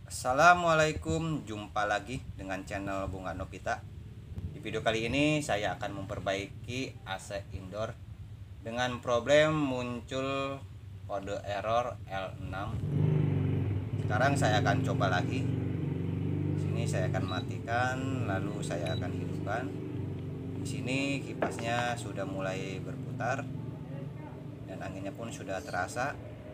Assalamualaikum, jumpa lagi dengan channel Bunga Novita. Di video kali ini saya akan memperbaiki AC indoor dengan problem muncul kode error L6. Sekarang saya akan coba lagi. Sini saya akan matikan, lalu saya akan hidupkan. Di sini kipasnya sudah mulai berputar dan anginnya pun sudah terasa.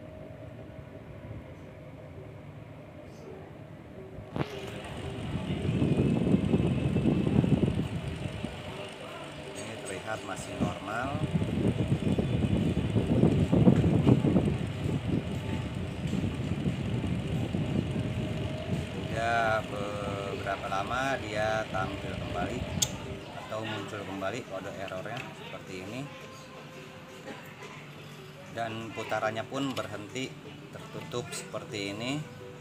Ini terlihat masih normal. Sudah beberapa lama dia tampil kembali atau muncul kembali kode errornya seperti ini, dan putarannya pun berhenti tertutup seperti ini.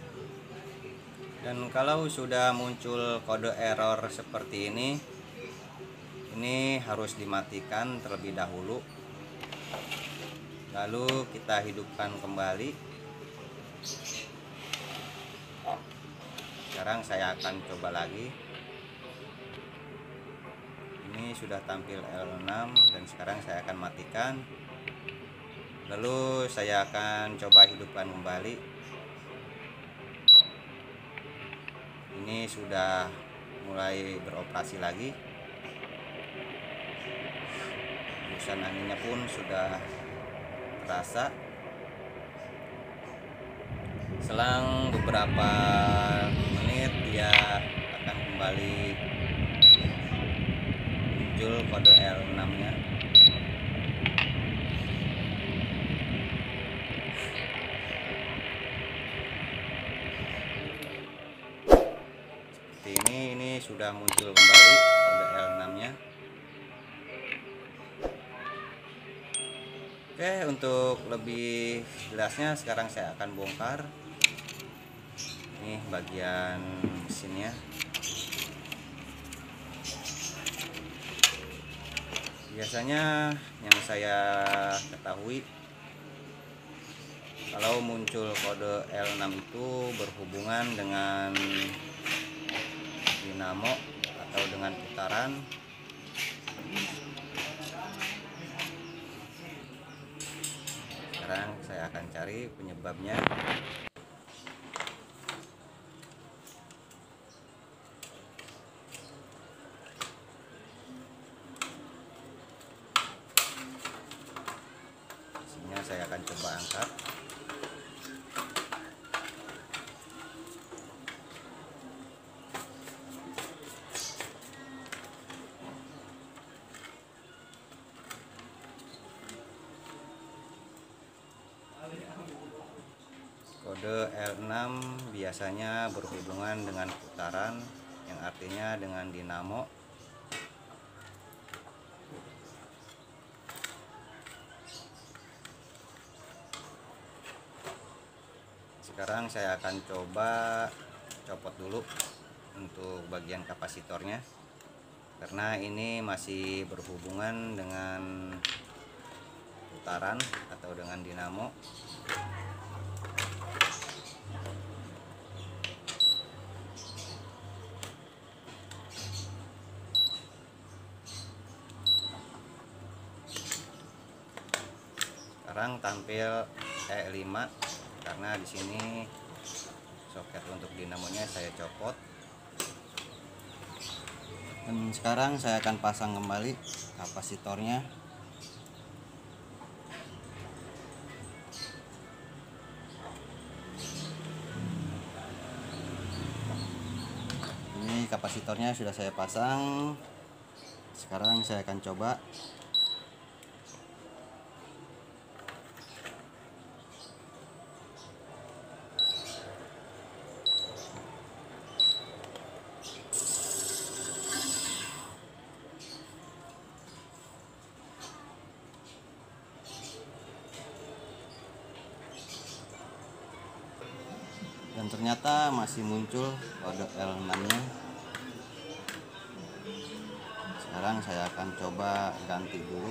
Dan kalau sudah muncul kode error seperti ini harus dimatikan terlebih dahulu, lalu kita hidupkan kembali. Sekarang saya akan coba lagi. Ini sudah tampil L6 dan sekarang saya akan matikan, lalu saya akan coba hidupkan kembali. Ini sudah mulai beroperasi lagi. Hembusan anginnya pun sudah terasa. Selang beberapa menit dia akan kembali muncul kode L6 nya. Seperti ini sudah muncul kembali kode L6 nya. Oke, untuk lebih jelasnya sekarang saya akan bongkar. Ini bagian mesinnya. Biasanya yang saya ketahui, kalau muncul kode L6 itu berhubungan dengan dinamo atau dengan putaran. Sekarang saya akan cari penyebabnya. Mesinnya saya akan coba angkat. Kode L6 biasanya berhubungan dengan putaran, yang artinya dengan dinamo. Sekarang saya akan coba copot dulu untuk bagian kapasitornya, karena ini masih berhubungan dengan putaran atau dengan dinamo. Sekarang tampil E5 karena di sini soket untuk dinamonya saya copot. Dan sekarang saya akan pasang kembali kapasitornya. Ini kapasitornya sudah saya pasang. Sekarang saya akan coba. Dan ternyata masih muncul kode L6-nya. Sekarang saya akan coba ganti dulu.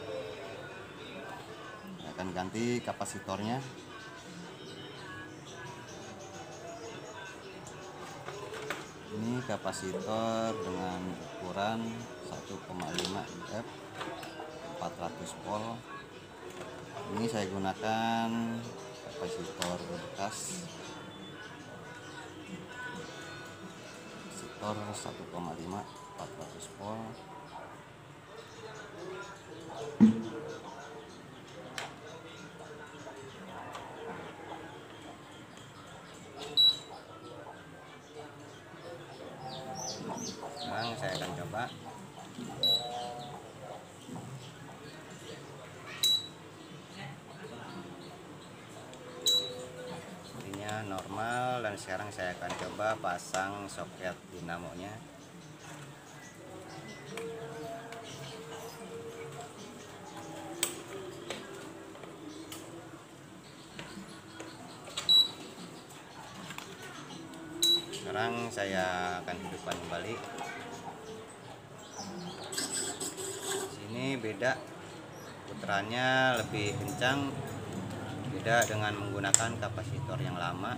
Saya akan ganti kapasitornya. Ini kapasitor dengan ukuran 1,5 F 400 volt. Ini saya gunakan kapasitor bekas, kapasitor 1,5 400 volt. Sekarang saya akan coba. Ininya normal, dan sekarang saya akan coba pasang soket dinamonya. Sekarang saya akan hidupkan kembali. Sini beda, putarannya lebih kencang, beda dengan menggunakan kapasitor yang lama.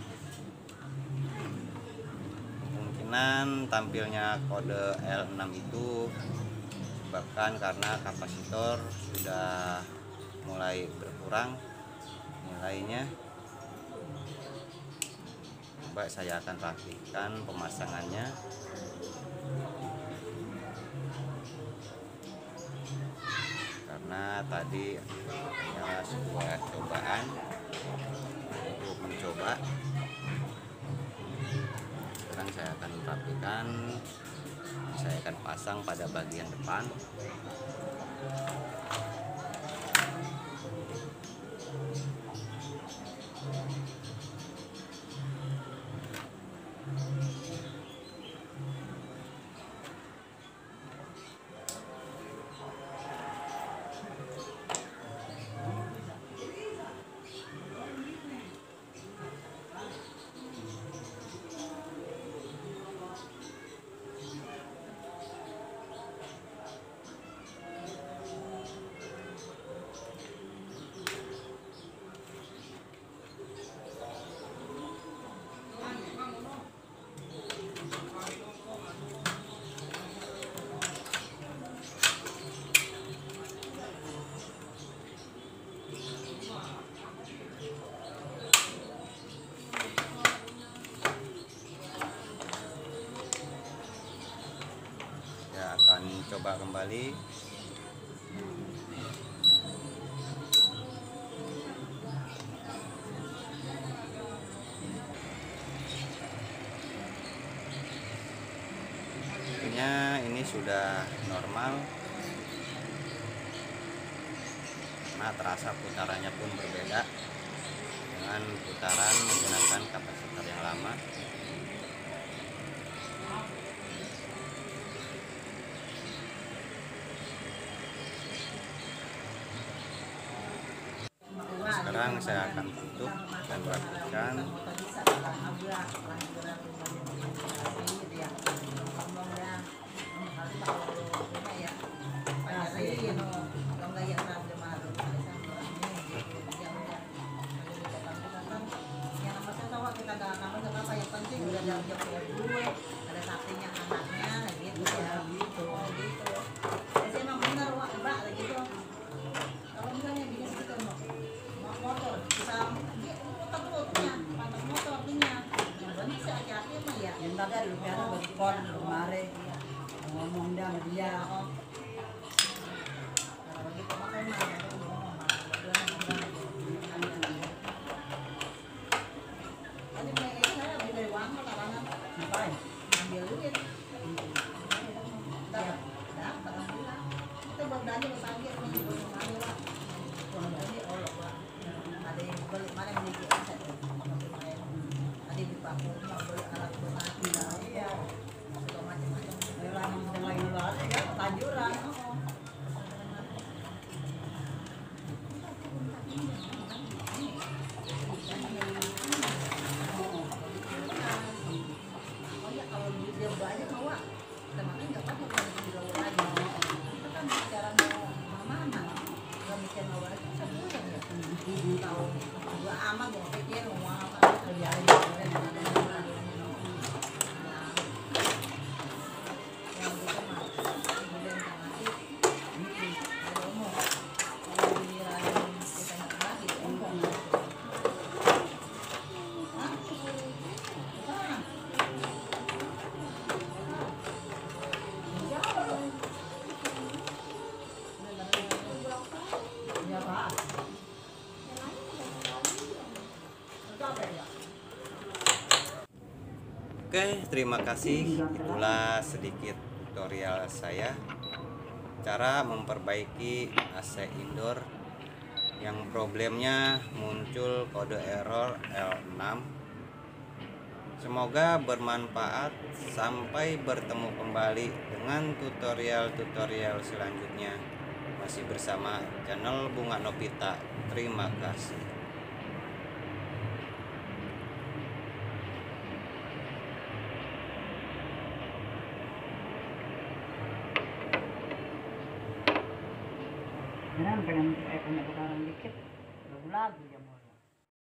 Kemungkinan tampilnya kode L6 itu disebabkan karena kapasitor sudah mulai berkurang nilainya. Coba saya akan rapikan pemasangannya. Karena tadi adalah sebuah cobaan untuk mencoba. Sekarang saya akan rapikan, saya akan pasang pada bagian depan. Akan coba kembali. Intinya ini sudah normal, karena terasa putarannya pun berbeda dengan putaran menggunakan kapasitor yang lama. Sekarang saya akan tutup dan rapikan. Ada sapinya anaknya gitu ya, gitu. Jadi emang benar Wak, Mbak gitu. Kalau misalnya bisnis gitu motor bisa muter-muternya, pantas motor punya. Yang benar sih hati-hati mah ya. Yang baga di Lupiana berpon kemarin ngomong dah sama dia. Kalau gitu makanya mah ya ngomong tadi mereka itu saya habis dari uang larangan Ngapain? ambil duit. Dapat, alhamdulillah. Kita berbelanja berpagi, ini buat kemana Wak? Ini olok Wak. Ada yang beli, mana yang beli aset tuh? Ada yang dipakai, mau beli alat berat, Iya. segala macam-macam. Orang yang lain luar kan tajuran. Oh ya, kalau dia banyak mau Wak, kita makan nggak apa-apa kalau di luar lagi. Kita kan bicara mau mana, nggak mikir mau balik kan sebulan ya. Tahu gua amat gua pikir mau apa kerja aja. Oke, terima kasih. Itulah sedikit tutorial saya cara memperbaiki AC indoor yang problemnya muncul kode error L6. Semoga bermanfaat. Sampai bertemu kembali dengan tutorial-tutorial selanjutnya. Masih bersama channel Bunga Novita. Terima kasih. Pengen punya bakaran dikit, lagu-lagu ya mau.